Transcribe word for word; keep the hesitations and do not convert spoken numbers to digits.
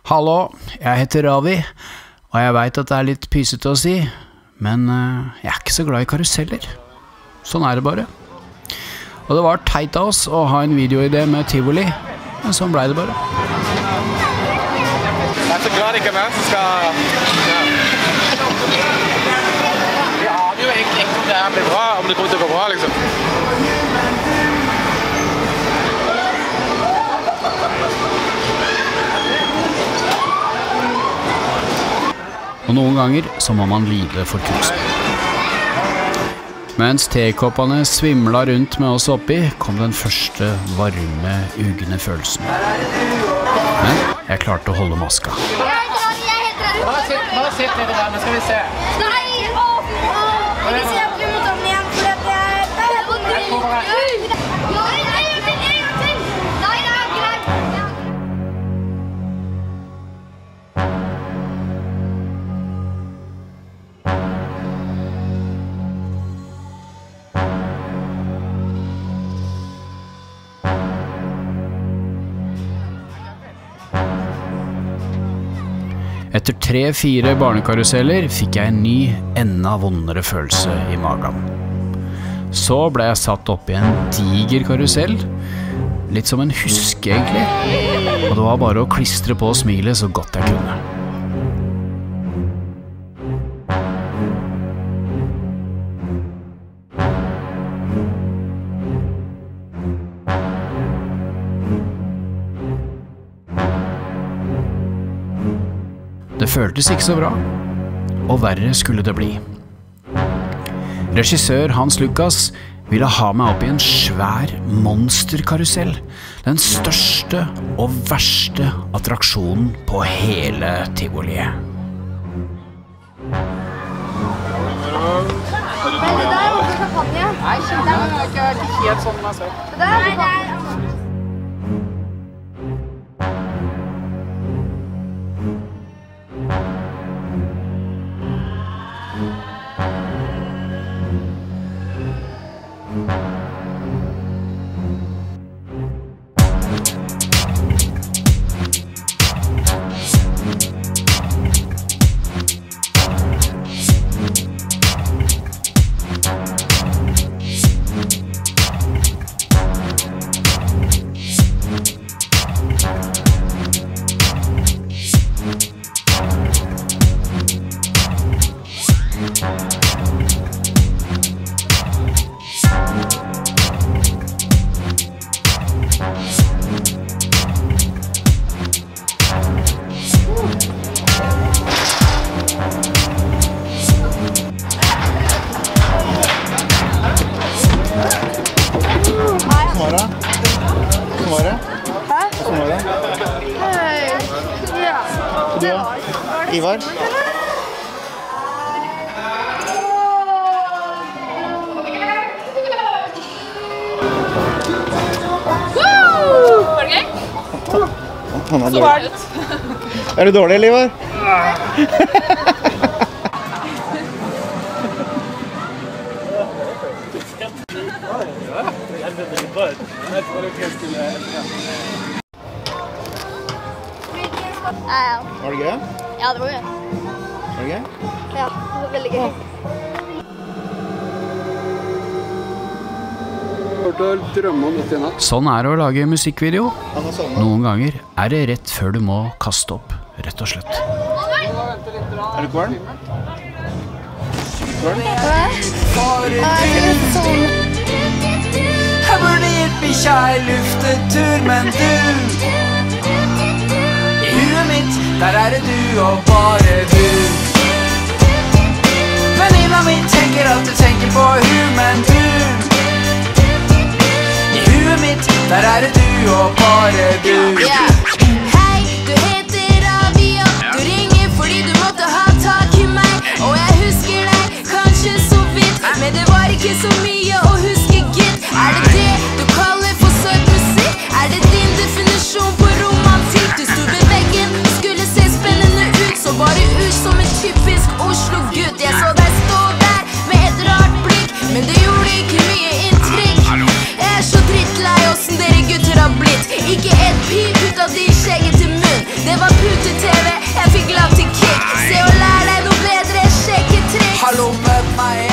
Hallo, jeg heter Ravi, og jeg vet at det er litt pysete å si, men jeg er ikke så glad i karuseller. Sånn er det bare. Og det var teit av oss å ha en videoidé med Tivoli, men sånn ble det bare. Jeg er så glad det ikke er meg som skal... Ja. Vi aner jo egentlig ikke om det her blir bra, om det kommer til å gå bra, liksom. Og noen ganger så må man lide for kunsten. Mens tekoppene svimla rundt med oss oppi, kom den første varme, ugne følelsen. Men jeg klarte å holde maska. Bare sitt nede der, nå skal vi se. Nei, åh, åh, jeg vil se at vi må ta den igjen, for at jeg... Jeg kommer her. Nei, nei, en til, en til. Nei, det er greit. Etter tre-fire barnekaruseller fikk jeg en ny, enda vondere følelse i magen. Så ble jeg satt opp i en diger karusell, litt som en huske egentlig, og det var bare å klistre på smilet så godt jeg kunne. Det føltes ikke så bra, og verre skulle det bli. Regissør Hans Lucas ville ha meg opp i en svær monsterkarusell, den største og verste attraksjonen på hele Tivoliet. Men det der er også champagne. Nei, det er ikke helt sånn man ser. Det der er det. Ivar? Var det gøy? Han er dårlig. Er du dårlig, Ivar? Var det gøy? Ja, det var gøy. Var det gøy? Ja, det var veldig gøy. Sånn er det å lage musikkvideo. Noen ganger er det rett før du må kaste opp, rett og slett. Er du kvalm? Kvalm? Jeg burde gitt bikkja en luftetur, men du i huet mitt, der er det du og bare du. Venninna mi tenker at du tenker på hun, men du i huet mitt, der er det du og bare du. Yeah. Hei, du heter Ravi, og du ringer fordi du måtte ha tak i meg. Og jeg husker deg, kanskje så vidt, men det var ikke så mye å huske, gitt. Er det det du kaller for søt musikk? Er det din definisjon på romantikk? Du sto ved veggen, skulle se spennende ut, så bare ut som en typisk Oslo-gutt. Jeg så deg stå der med et rart blikk, men det gjorde ikke mye inntrykk. Jeg er så drittlei åssen dere gutter har blitt. Ikke et pip ut av tv. Jeg fikk lagt til kick. Se og lær deg noe bedre, sjekketriks. Hallo, møt meg